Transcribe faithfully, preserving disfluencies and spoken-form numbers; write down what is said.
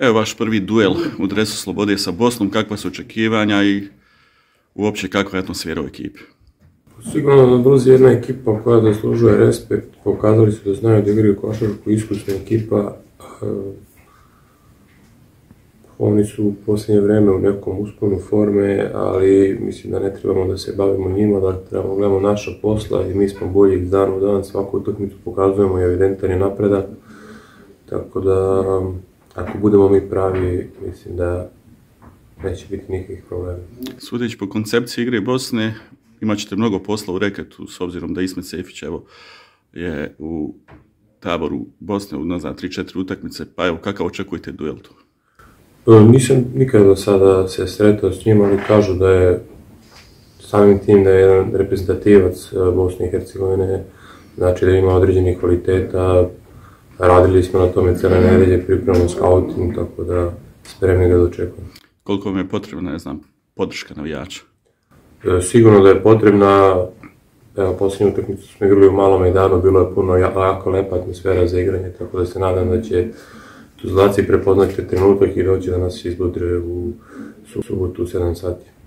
Evo vaš prvi duel u dresu Slobode sa Bosnom, kakva su očekivanja i uopće kakva je atmosfera u ekipi? Sigurno da Brzi je jedna ekipa koja zaslužuje respekt, pokazali su da znaju da igraju košarku, iskusna ekipa. Oni su u posljednje vreme u nekom usponu forme, ali mislim da ne trebamo da se bavimo njima, da trebamo gledamo naša posla i mi smo bolji iz dana u dan, svaku utakmicu pokazujemo i evidentan je napredak. Tako da, ako budemo mi pravi, mislim da neće biti nikakvih problema. Sudeći po koncepciji igre Bosne, imat ćete mnogo posla u reketu, s obzirom da Ismet Sefić evo, je u taboru Bosne unazad tri četiri utakmice, pa evo, kakav očekujete duel tu? Nisam nikada do sada se sretao s njima, ali kažu da je samim tim da je jedan reprezentativac Bosne i Hercegovine, znači da ima određenih kvaliteta. Radili smo na tome cijele nedelje, pripremamo scouting, tako da spremni ga dočekujemo. Koliko vam je potrebna, ne znam, podrška navijača? Sigurno da je potrebna. Evo, posljednju utakmicu smo igrali u Malom Mejdanu, bilo je puno jako lepa atmosfera za igranje, tako da se nadam da će Tuzlaci prepoznati trenutak i doći da nas izbudre u subotu u sedam sati.